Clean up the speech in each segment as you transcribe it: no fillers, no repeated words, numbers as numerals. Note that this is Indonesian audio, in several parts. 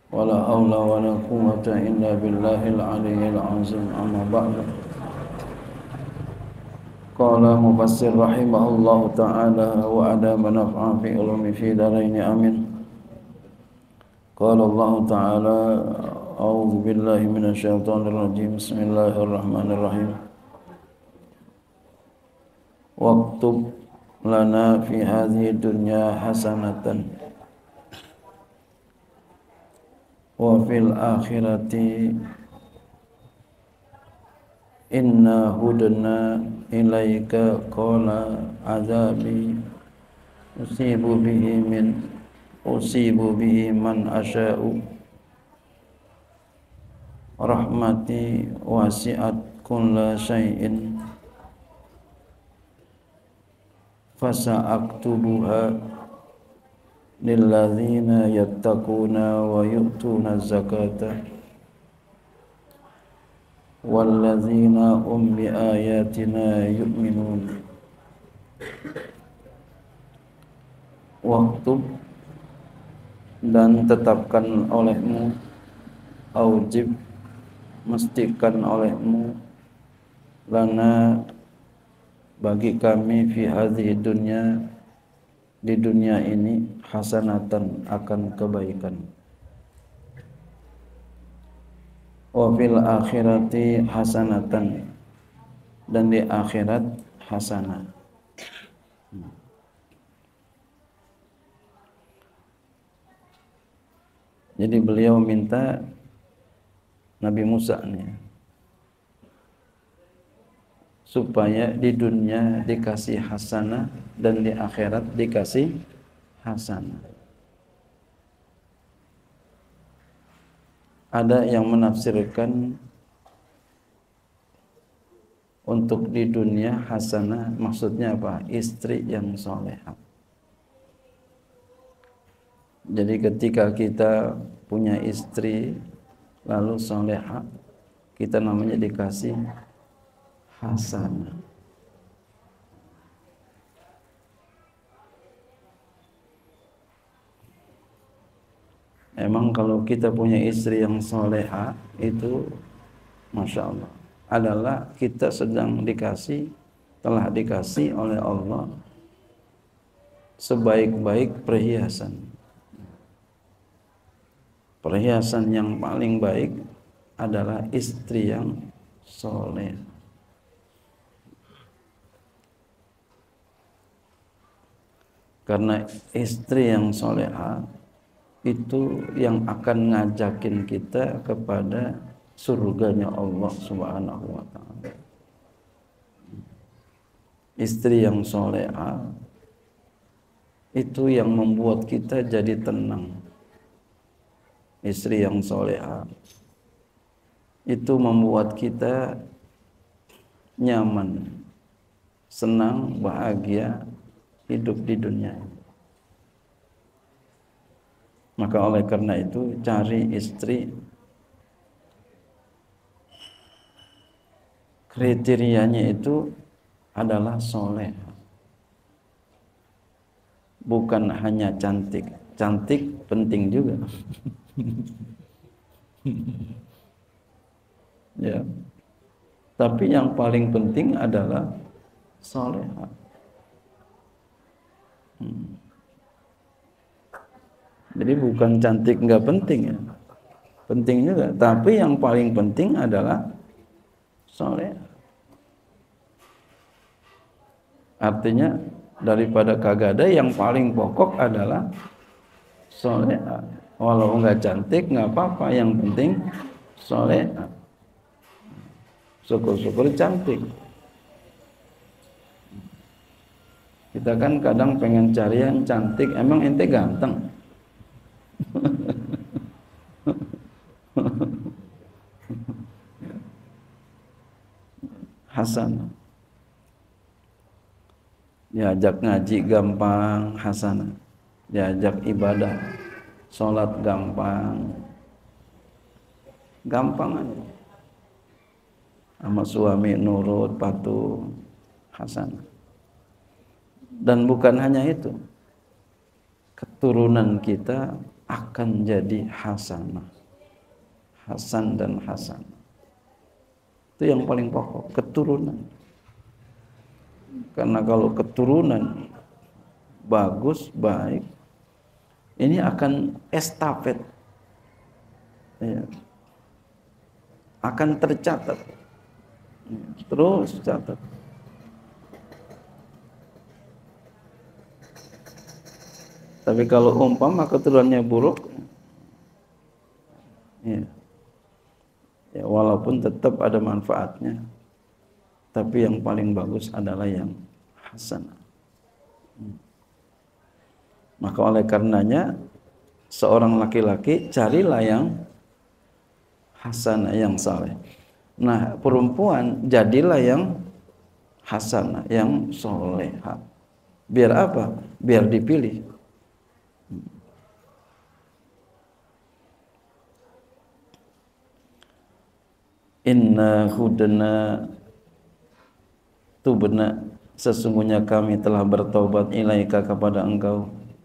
ولا حول ولا قوة إلا بالله العلي العظيم أما بعد قال مفسر رحمه الله تعالى وأدام نفعا في علوم في دارين آمين قال الله تعالى أعوذ بالله من الشيطان الرجيم بسم الله الرحمن الرحيم واكتب لنا في هذه الدنيا حسنة وفي الآخرة إنا هدنا إليك قال عذابي أصيب به من أشاء رحمتي وسعت كل شيء فسأكتبها للذين يتقون ويؤتون الزكاة والذين هم بآياتنا يؤمنون Waktub dan tetapkan olehmu, aujib mestikan olehmu, lana bagi kami fi hadhihi dunya di dunia ini hasanatan akan kebaikan, wa fil akhirati hasanatan dan di akhirat hasanah. Jadi beliau minta Nabi Musa nih supaya di dunia dikasih hasanah dan di akhirat dikasih hasanah. Ada yang menafsirkan untuk di dunia hasanah maksudnya apa? Istri yang solehah. Jadi ketika kita punya istri lalu solehah, kita namanya dikasih hasanah. Emang kalau kita punya istri yang solehah itu Masya Allah adalah kita sedang telah dikasih oleh Allah sebaik-baik perhiasan. Perhiasan yang paling baik adalah istri yang soleh. Karena istri yang soleha itu yang akan ngajakin kita kepada surganya Allah Subhanahu wa ta'ala. Istri yang soleha itu yang membuat kita jadi tenang. Istri yang soleha itu membuat kita nyaman, senang, bahagia hidup di dunia. Maka oleh karena itu cari istri kriterianya itu adalah soleh, bukan hanya cantik. Cantik penting juga. Ya. Tapi yang paling penting adalah solehah. Jadi bukan cantik nggak penting ya, penting juga. Tapi yang paling penting adalah solehah. Artinya daripada kagak ada, yang paling pokok adalah solehah. Walau nggak cantik nggak apa-apa, yang penting solehah. Syukur-syukur cantik. Kita kan kadang pengen cari yang cantik. Emang ente ganteng? Hasanah. Diajak ngaji gampang, hasanah. Diajak ibadah, sholat gampang aja. Sama suami nurut, patuh, hasanah. Dan bukan hanya itu, keturunan kita akan jadi hasanah. Hasan dan hasanah. Itu yang paling pokok, keturunan. Karena kalau keturunan bagus, baik, ini akan estafet, ya, akan tercatat, terus catat. Tapi kalau umpama keturunannya buruk, ya, ya walaupun tetap ada manfaatnya, tapi yang paling bagus adalah yang hasanah. Maka oleh karenanya seorang laki-laki carilah yang hasanah, yang saleh. Nah, perempuan jadilah yang hasanah, yang solehah. Biar apa? Biar dipilih. Inna hudna tubna, sesungguhnya kami telah bertaubat ilaika kepada engkau.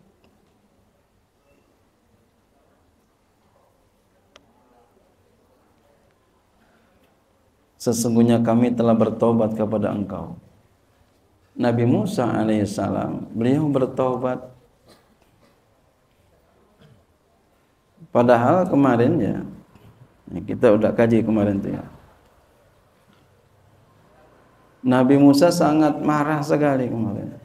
Sesungguhnya kami telah bertaubat kepada engkau. Nabi Musa alaihissalam, beliau bertaubat. Padahal kemarin ya, kita udah kaji kemarin tuh ya. Nabi Musa sangat marah sekali kemarin.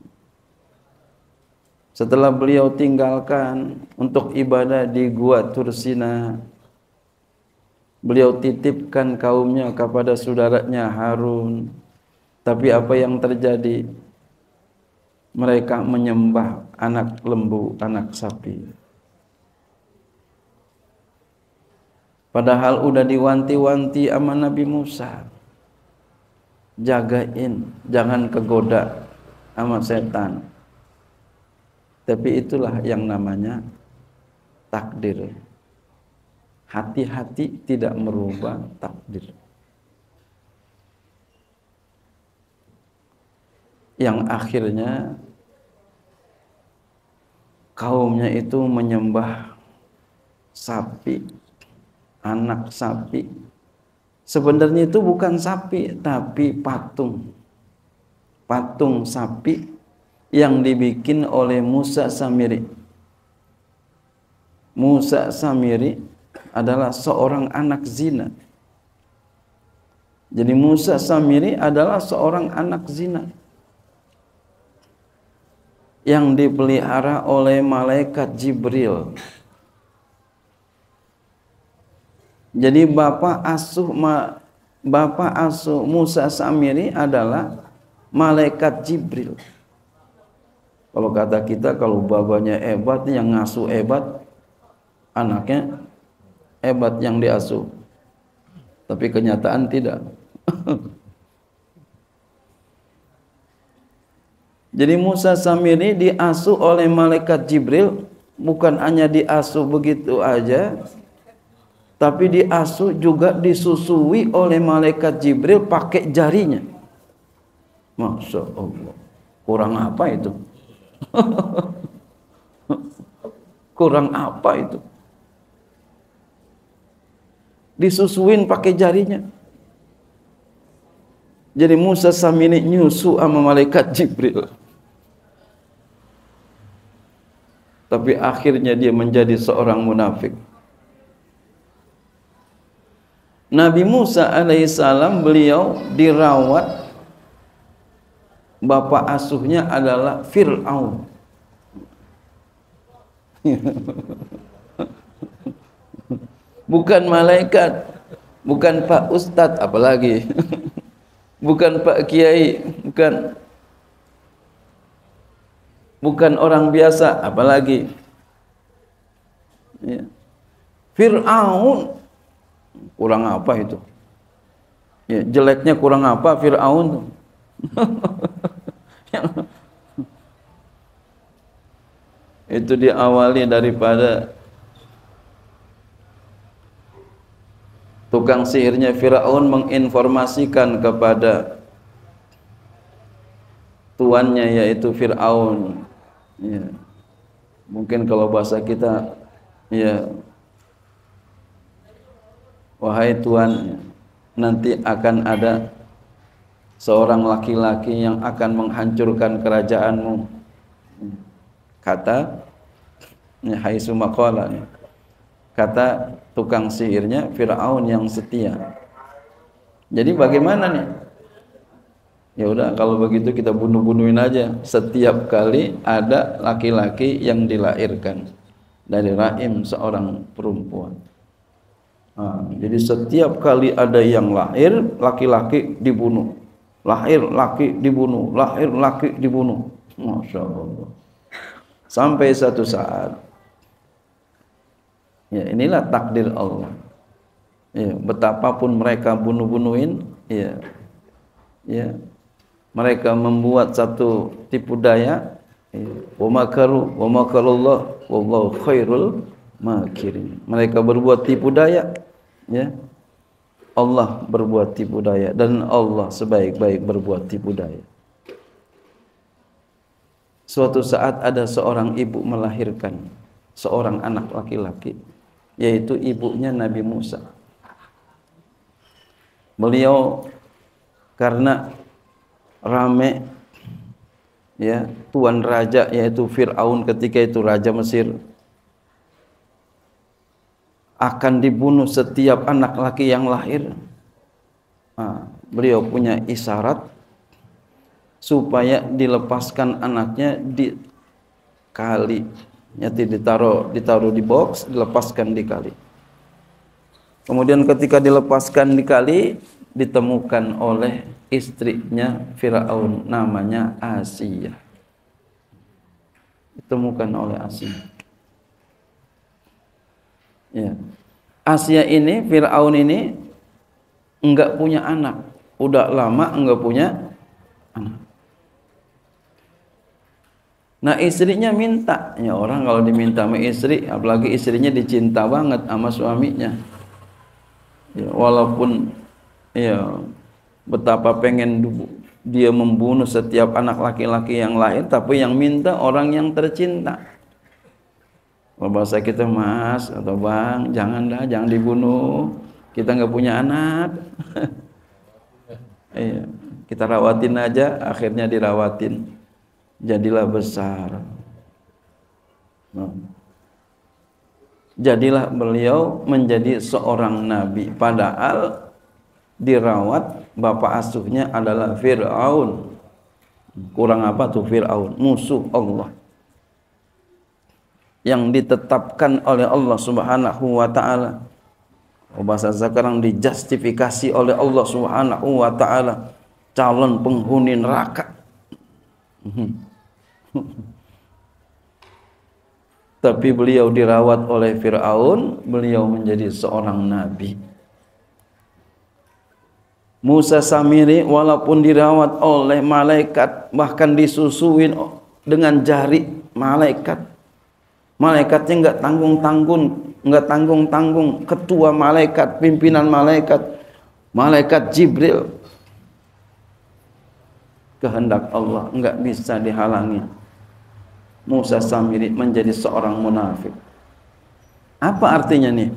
Setelah beliau tinggalkan untuk ibadah di Gua Tursina, beliau titipkan kaumnya kepada saudaranya Harun. Tapi apa yang terjadi? Mereka menyembah anak lembu, anak sapi. Padahal udah diwanti-wanti sama Nabi Musa, jagain, jangan kegoda sama setan. Tapi itulah yang namanya takdir. Hati-hati tidak merubah takdir. Yang akhirnya kaumnya itu menyembah sapi, anak sapi. Sebenarnya itu bukan sapi, tapi patung. Patung sapi yang dibikin oleh Musa Samiri. Musa Samiri adalah seorang anak zina. Jadi Musa Samiri adalah seorang anak zina yang dipelihara oleh malaikat Jibril. Jadi bapak asuh Musa Samiri adalah malaikat Jibril. Kalau kata kita, kalau babanya hebat, yang ngasuh hebat, anaknya hebat yang diasuh. Tapi kenyataan tidak. Jadi Musa Samiri diasuh oleh malaikat Jibril, bukan hanya diasuh begitu aja, tapi diasuh juga disusui oleh malaikat Jibril pakai jarinya. Masya Allah. Kurang apa itu? Kurang apa itu? Disusuin pakai jarinya. Jadi Musa Samiri nyusu sama malaikat Jibril. Tapi akhirnya dia menjadi seorang munafik. Nabi Musa alaihissalam, beliau dirawat, bapak asuhnya adalah Fir'aun. Bukan malaikat, bukan Pak Ustadz, apalagi bukan Pak Kiai, bukan orang biasa, apalagi ya. Fir'aun, kurang apa itu? Ya, jeleknya kurang apa Fir'aun? Itu diawali daripada tukang sihirnya Firaun menginformasikan kepada tuannya, yaitu Firaun. Ya. Mungkin kalau bahasa kita Ya, wahai Tuhan, nanti akan ada seorang laki-laki yang akan menghancurkan kerajaanmu. Kata Haisu maqala, kata tukang sihirnya Firaun yang setia. Jadi bagaimana nih? Ya udah, kalau begitu kita bunuh-bunuhin aja setiap kali ada laki-laki yang dilahirkan dari rahim seorang perempuan. Jadi setiap kali ada yang lahir, laki-laki dibunuh. Lahir laki dibunuh, lahir laki dibunuh. Masya Allah. Sampai satu saat, ya inilah takdir Allah. Ya, betapapun mereka bunuh-bunuhin, ya, mereka membuat satu tipu daya. Wa makaru wa makarullah wallahu khairul makirin. Mereka berbuat tipu daya, ya. Allah berbuat tipu daya dan Allah sebaik-baik berbuat tipu daya. Suatu saat ada seorang ibu melahirkan seorang anak laki-laki, yaitu ibunya Nabi Musa. Beliau karena rame, ya, tuan raja yaitu Firaun ketika itu raja Mesir, akan dibunuh setiap anak laki yang lahir. Beliau punya isyarat supaya dilepaskan anaknya di kali, yaitu ditaruh di box, dilepaskan di kali. Kemudian ketika dilepaskan di kali, ditemukan oleh istrinya Firaun, namanya Asia. Ditemukan oleh Asia. Ya. Asia ini, Firaun ini enggak punya anak. Udah lama enggak punya anak. Nah, istrinya minta. Ya, orang kalau diminta sama istri, apalagi istrinya dicinta banget sama suaminya. Ya, walaupun ya betapa pengen dia membunuh setiap anak laki-laki yang lahir, tapi yang minta orang yang tercinta. Kalau bahasa kita, Mas atau Bang, jangan dibunuh, kita nggak punya anak. Iya, kita rawatin aja, akhirnya dirawatin, jadilah besar. Jadilah beliau menjadi seorang nabi, padahal dirawat bapak asuhnya adalah Firaun. Kurang apa tuh Firaun? Musuh Allah yang ditetapkan oleh Allah Subhanahu wa taala. Bahasa sekarang dijustifikasi oleh Allah Subhanahu wa taala calon penghuni neraka. Tapi beliau dirawat oleh Firaun, beliau menjadi seorang nabi. Musa Samiri walaupun dirawat oleh malaikat, bahkan disusuin dengan jari malaikat. Malaikatnya enggak tanggung-tanggung, ketua malaikat, pimpinan malaikat, malaikat Jibril. Kehendak Allah enggak bisa dihalangi. Musa Samiri menjadi seorang munafik. Apa artinya nih?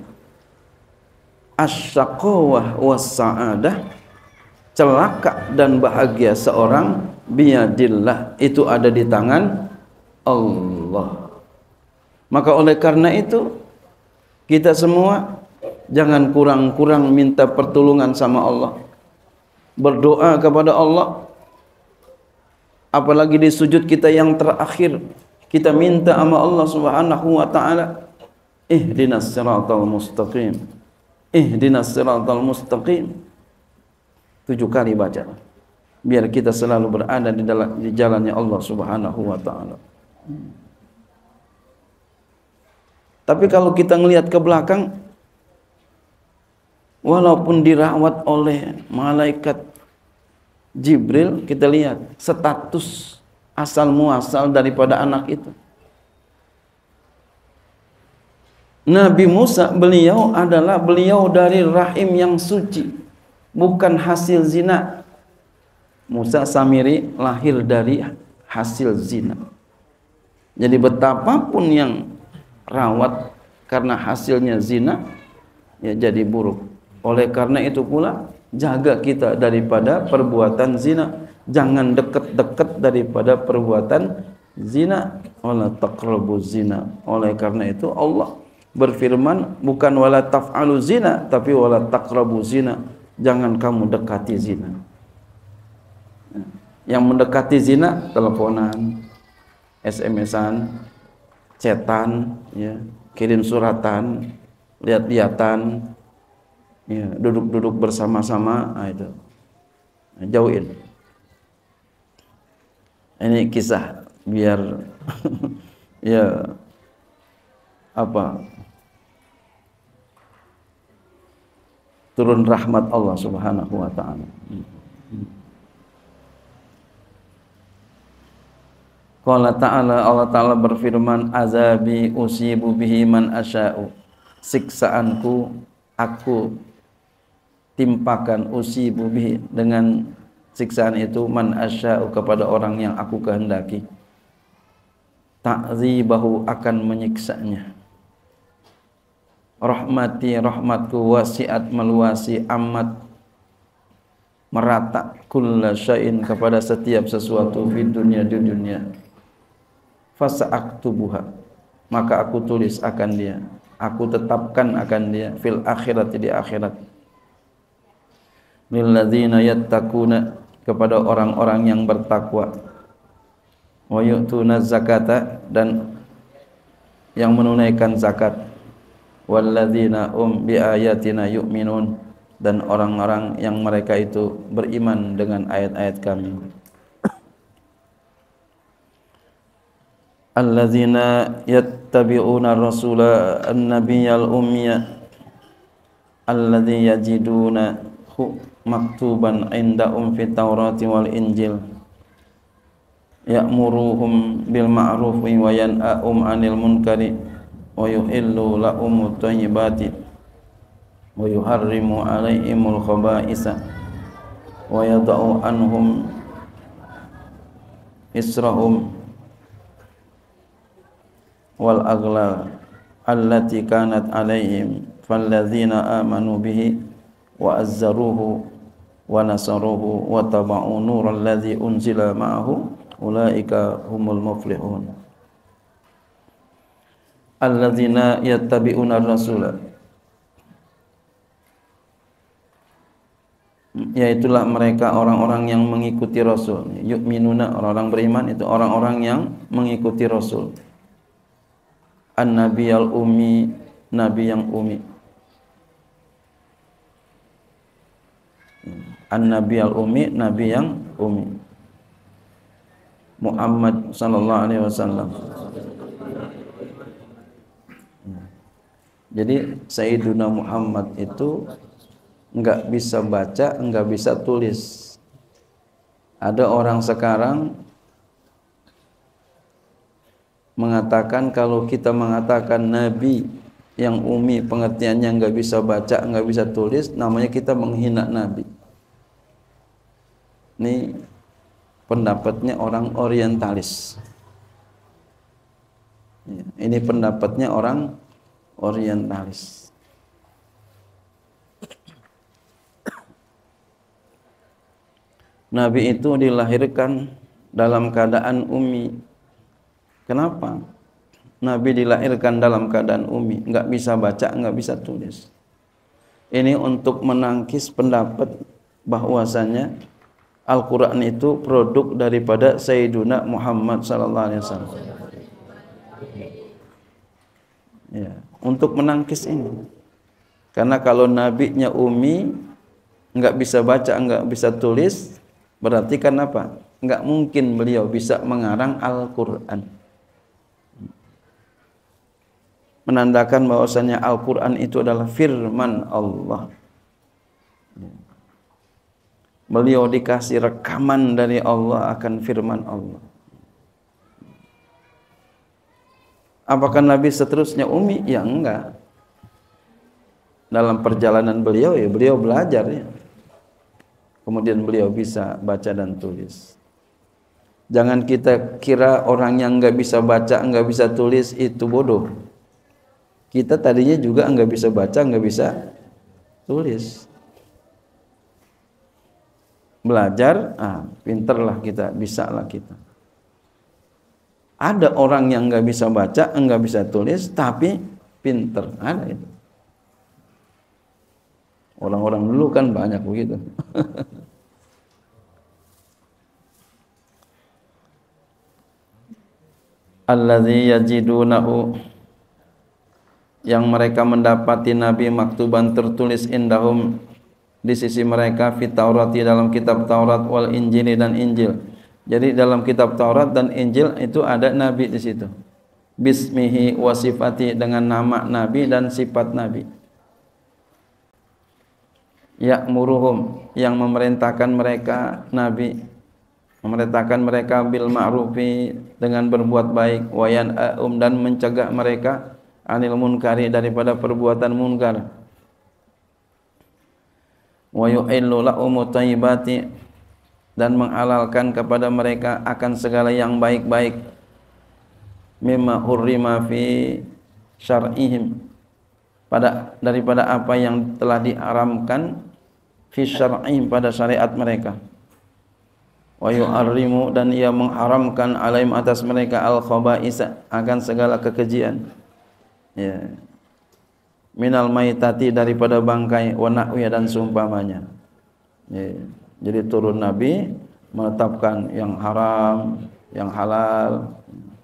Asyaqawah was-sa'adah, celaka dan bahagia seorang biyadillah, itu ada di tangan Allah. Maka oleh karena itu kita semua jangan kurang-kurang minta pertolongan sama Allah, berdoa kepada Allah. Apalagi di sujud kita yang terakhir, kita minta sama Allah Subhanahu wa taala, ihdinas siratal mustaqim, ihdinas siratal mustaqim. 7 kali baca, biar kita selalu berada di jalannya Allah Subhanahu wa taala. Tapi kalau kita ngelihat ke belakang, walaupun dirawat oleh malaikat Jibril, kita lihat status asal muasal daripada anak itu. Nabi Musa, beliau dari rahim yang suci, bukan hasil zina. Musa Samiri lahir dari hasil zina. Jadi betapapun yang rawat karena hasilnya zina, ya jadi buruk. Oleh karena itu pula, jaga kita daripada perbuatan zina. Jangan dekat-dekat daripada perbuatan zina. Wala taqrabu zina. Oleh karena itu Allah berfirman, bukan wala taf'alu zina, tapi wala taqrabu zina. Jangan kamu dekati zina. Yang mendekati zina, teleponan, SMS-an, chatan, ya, kirim suratan, lihat-lihatan, ya, duduk-duduk bersama-sama, itu jauhin. Ini kisah biar ya apa, turun rahmat Allah Subhanahu wa taala. Qala ta'ala, Allah Ta'ala berfirman, azabi usibu bihi man asya'u. Siksaanku aku timpakan, usibu bihi, dengan siksaan itu, man asya'u, kepada orang yang aku kehendaki. Ta'zibahu, akan menyiksanya. Rahmati, rahmatku, wasi'at, meluasi, amat, merata, kulla syai'in, kepada setiap sesuatu di dunia, fasa'aktubuha, maka aku tulis akan dia, aku tetapkan akan dia, fil akhirat, di akhirat. Lilladzina yattaquna, kepada orang-orang yang bertakwa, wa yu'tuna zakata, dan yang menunaikan zakat, walladzina bi ayatina yu'minun, dan orang-orang yang mereka itu beriman dengan ayat-ayat kami. Alladzina yattabi'una rasula an-nabiyyal ummiya alladzi yajidunahu maktuban indahum fit taurati wal injil ya'muruhum bil ma'rufi wa yanhahum 'anil munkari wa yuhillu lahumut thayyibati wa yuharrimu 'alaihimul khaba'isa wa yad'u anhum israhum wal aghlal allati kanat 'alaihim falladzina amanu bihi wa azzaruhu wa nasaruhu wa taba'u nural ladzi unzila ma'ahu ulaika humul muflihun. Alladzina yattabi'una rasula, yaitulah mereka orang-orang yang mengikuti Rasul. Yu'minuna, orang-orang beriman itu orang-orang yang mengikuti Rasul. An-Nabiyal Ummi, Nabi yang Ummi. An-Nabiyal Ummi, Nabi yang Ummi. Muhammad sallallahu alaihi wasallam. Jadi Sayyiduna Muhammad itu enggak bisa baca, enggak bisa tulis. Ada orang sekarang mengatakan, kalau kita mengatakan Nabi yang ummi, pengertiannya enggak bisa baca, enggak bisa tulis, namanya kita menghina Nabi. Ini pendapatnya orang orientalis. Ini pendapatnya orang orientalis. Nabi itu dilahirkan dalam keadaan ummi. Kenapa? Nabi dilahirkan dalam keadaan ummi, enggak bisa baca, enggak bisa tulis. Ini untuk menangkis pendapat bahwasanya Al-Quran itu produk daripada Sayyiduna Muhammad sallallahu alaihi wasallam. Ya, untuk menangkis ini. Karena kalau nabinya ummi, enggak bisa baca, enggak bisa tulis, berarti kan apa? Enggak mungkin beliau bisa mengarang Al-Quran. Menandakan bahwasanya Al-Quran itu adalah firman Allah. Beliau dikasih rekaman dari Allah akan firman Allah. Apakah Nabi seterusnya ummi? Ya enggak. Dalam perjalanan beliau, ya beliau belajar ya. Kemudian beliau bisa baca dan tulis. Jangan kita kira orang yang enggak bisa baca, enggak bisa tulis itu bodoh. Kita tadinya juga nggak bisa baca, nggak bisa tulis. Belajar, pinterlah kita, bisa lah kita. Ada orang yang nggak bisa baca, nggak bisa tulis, tapi pinter. Ada itu. Orang-orang dulu kan banyak begitu. Alladzi yajidunahu, yang mereka mendapati Nabi maktuban tertulis indahum di sisi mereka, fit Taurati dalam kitab Taurat, wal Injili dan Injil. Jadi dalam kitab Taurat dan Injil itu ada Nabi di situ. Bismihi wa sifati, dengan nama Nabi dan sifat Nabi. Ya'muruhum, yang memerintahkan mereka Nabi, memerintahkan mereka bil ma'rufi, dengan berbuat baik, wa yan'ahum, dan mencegah mereka anil munkari, daripada perbuatan munkar, wa yu'illu lahum thayyibati, dan menghalalkan kepada mereka akan segala yang baik-baik, mimma hurrima fi syar'ihim, daripada apa yang telah diharamkan fi syar'ihim, pada syariat mereka, wa yu'arrimu, dan ia mengharamkan alaihim, atas mereka, al khaba'isa, akan segala kekejian, ya, minal maitati, daripada bangkai, wa nahwiya, dan seumpamanya, ya. Jadi turun Nabi menetapkan yang haram, yang halal.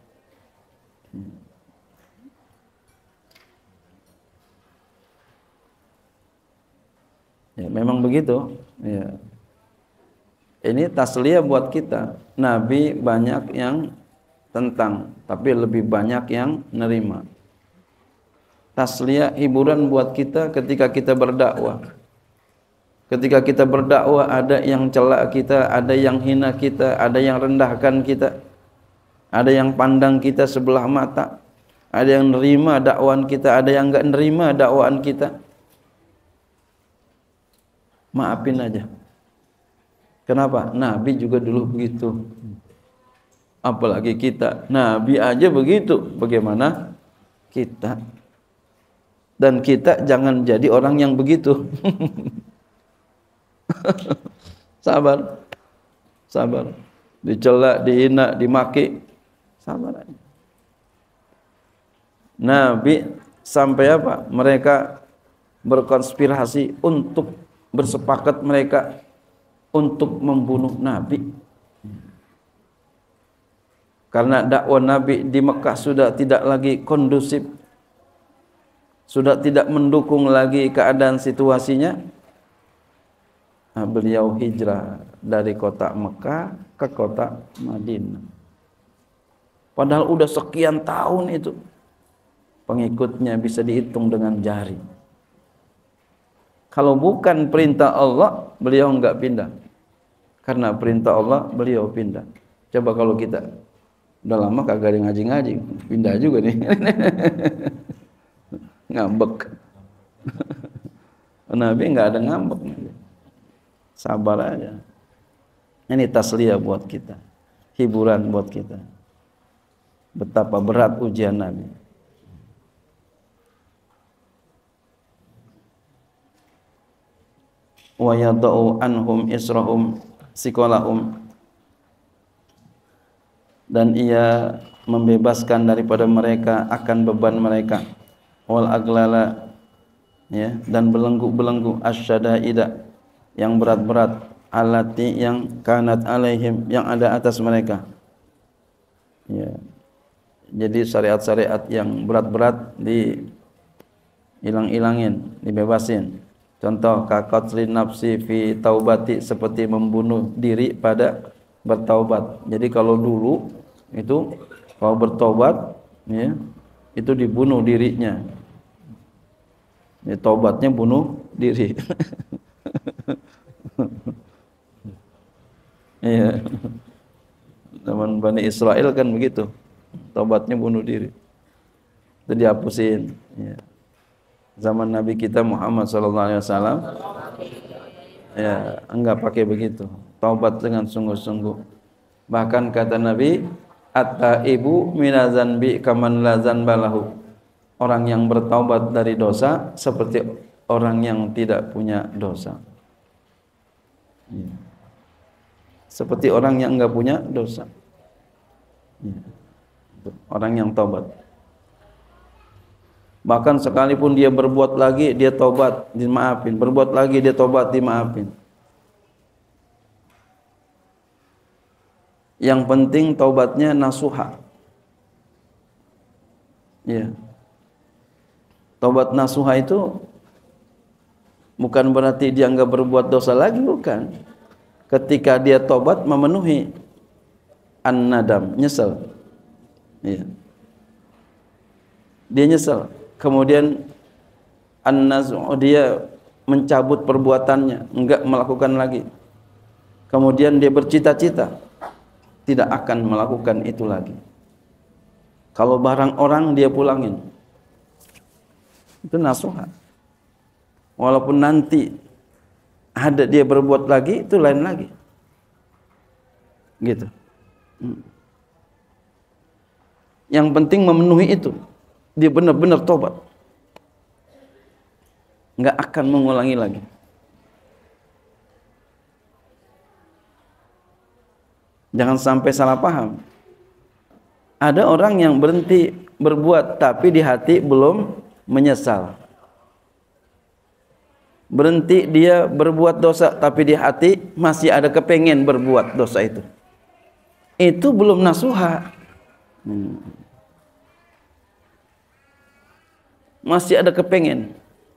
Ya, memang begitu. Ya. Ini tasliyah buat kita. Nabi banyak yang tentang, tapi lebih banyak yang nerima. Tasliyah, hiburan buat kita ketika kita berdakwah. Ketika kita berdakwah, ada yang celak kita, ada yang hina kita, ada yang rendahkan kita, ada yang pandang kita sebelah mata, ada yang nerima dakwaan kita, ada yang enggak nerima dakwaan kita. Maafin aja. Kenapa? Nabi juga dulu begitu. Apalagi kita. Nabi aja begitu. Bagaimana kita? Dan kita jangan jadi orang yang begitu. Sabar. Sabar. Dicela, dihina, dimaki. Sabar aja. Nabi sampai apa? Mereka berkonspirasi untuk bersepakat mereka untuk membunuh Nabi. Karena dakwah Nabi di Mekah sudah tidak lagi kondusif, sudah tidak mendukung lagi keadaan situasinya. Beliau hijrah dari kota Mekah ke kota Madinah. Padahal udah sekian tahun itu, pengikutnya bisa dihitung dengan jari. Kalau bukan perintah Allah, beliau enggak pindah. Karena perintah Allah, beliau pindah. Coba kalau kita udah lama kagak ada ngaji-ngaji, pindah juga nih. Ngambek. Nabi enggak ada ngambek. Sabar aja. Ini tasliyah buat kita, hiburan buat kita. Betapa berat ujian Nabi. Wa yadau anhum israhum siqalahum, dan ia membebaskan daripada mereka akan beban mereka, wal aglala, ya, dan belenggu-belenggu, asyadaida, yang berat-berat, alati, yang kanat alaihim, yang ada atas mereka, ya. Jadi syariat-syariat yang berat-berat dihilang-hilangin, dibebasin. Contoh kaqatlin nafsi fi taubati, seperti membunuh diri pada bertaubat. Jadi kalau dulu itu kalau bertobat, ya, itu dibunuh dirinya. Ya, taubatnya bunuh diri. Iya. Zaman Bani Israel kan begitu. Taubatnya bunuh diri. Itu dihapusin, ya. Zaman Nabi kita Muhammad SAW, ya, enggak pakai begitu. Taubat dengan sungguh-sungguh. Bahkan kata Nabi, at-taibu minazanbi kaman la zanbalahu. orang yang bertaubat dari dosa seperti orang yang tidak punya dosa. Seperti orang yang enggak punya dosa. Orang yang taubat. Bahkan sekalipun dia berbuat lagi, dia taubat, dimaafin. Berbuat lagi, dia taubat, dimaafin. Yang penting taubatnya nasuha. Ya. Taubat nasuha itu bukan berarti dia enggak berbuat dosa lagi, bukan. Ketika dia taubat memenuhi an-nadam, nyesal. Ya. Dia nyesal. Kemudian dia mencabut perbuatannya, enggak melakukan lagi. Kemudian dia bercita-cita tidak akan melakukan itu lagi. Kalau barang orang dia pulangin. Itu nasuha. Walaupun nanti ada dia berbuat lagi, itu lain lagi. Gitu. Yang penting memenuhi itu. Dia benar-benar tobat, nggak akan mengulangi lagi. Jangan sampai salah paham. Ada orang yang berhenti berbuat tapi di hati belum menyesal. Berhenti dia berbuat dosa tapi di hati masih ada kepengen berbuat dosa itu. Itu belum nasuha. Masih ada kepengen.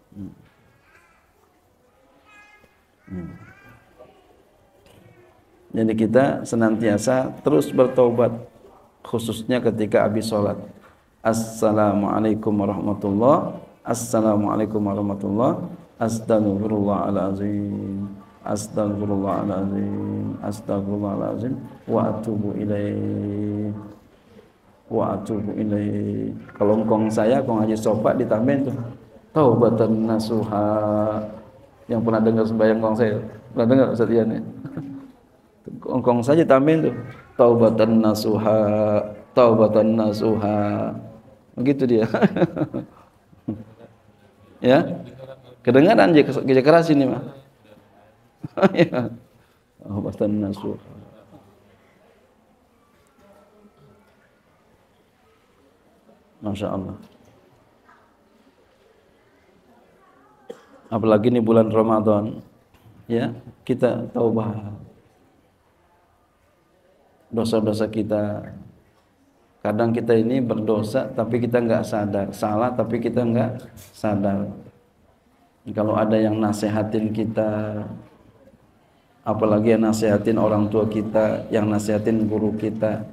Jadi kita senantiasa terus bertaubat, khususnya ketika habis sholat. Assalamualaikum warahmatullahi wabarakatuh. Assalamualaikum warahmatullahi wabarakatuh. Astagfirullahaladzim. Astagfirullahaladzim. Astagfirullahaladzim. Wa atubu ilaih. Wa atubu ilaih. Kalau engkong saya, kong Haji Sofa ditambahin tuh taubatan nasuha. Yang pernah dengar sembahyang kong saya, pernah dengar Ustaz Ian ya? Engkong saja tambahin tuh taubatan nasuha, taubatan nasuha. Begitu dia. Ya, kedengaran aja keras ini mah. Ya, taubatan nasuha. Masya Allah. Apalagi ini bulan Ramadan, ya, kita taubah dosa-dosa kita. Kadang kita ini berdosa tapi kita enggak sadar, salah tapi kita enggak sadar. Kalau ada yang nasihatin kita, apalagi yang nasihatin orang tua kita, yang nasihatin guru kita,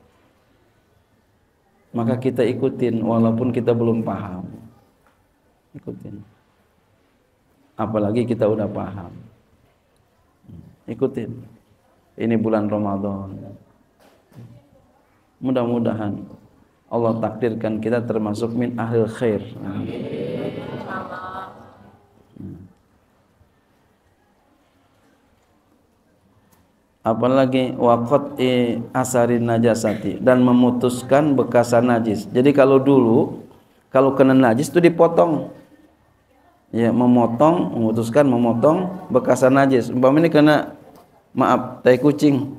maka kita ikutin walaupun kita belum paham. Ikutin. Apalagi kita udah paham. Ikutin. Ini bulan Ramadan. Mudah-mudahan Allah takdirkan kita termasuk min ahlil khair. Apalagi waqati asarin najasati, dan memutuskan bekasan najis. Jadi kalau dulu kalau kena najis itu dipotong. Ya, memutuskan memotong bekasan najis. Umpamanya ini kena tai kucing.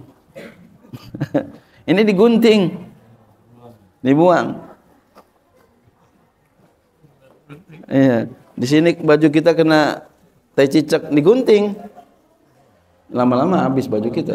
Ini digunting. Dibuang. Iya, di sini baju kita kena tai cicak, digunting. Lama-lama habis baju kita.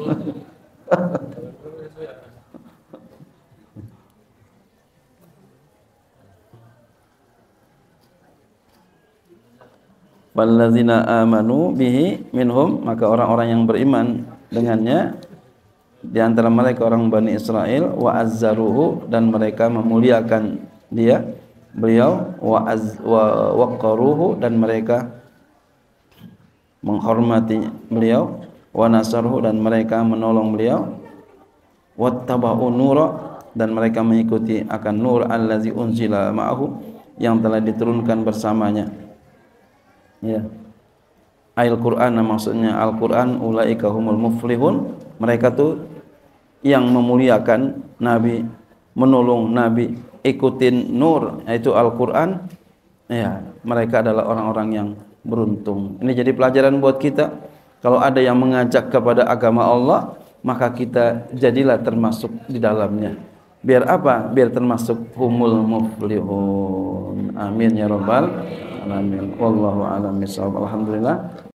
Walladzina amanu bihi minhum, maka orang-orang yang beriman dengannya di antara mereka orang Bani Israel, wa azzaruhu, dan mereka memuliakan dia, beliau, wa waqaruhu, dan mereka menghormati beliau, wa nasaruhu, dan mereka menolong beliau, wattaba'u nura, dan mereka mengikuti akan nur allazi unzila ma'ahu, yang telah diturunkan bersamanya. Ya. Al-Qur'an, maksudnya Al-Qur'an, ulaika humul muflihun, mereka tuh yang memuliakan Nabi, menolong Nabi, ikutin nur yaitu Al-Qur'an, ya, mereka adalah orang-orang yang beruntung. Ini jadi pelajaran buat kita. Kalau ada yang mengajak kepada agama Allah, maka kita jadilah termasuk di dalamnya. Biar apa? Biar termasuk humul muflihun. Amin ya rabbal alamin. Wallahu a'lam bishawab. Alhamdulillah.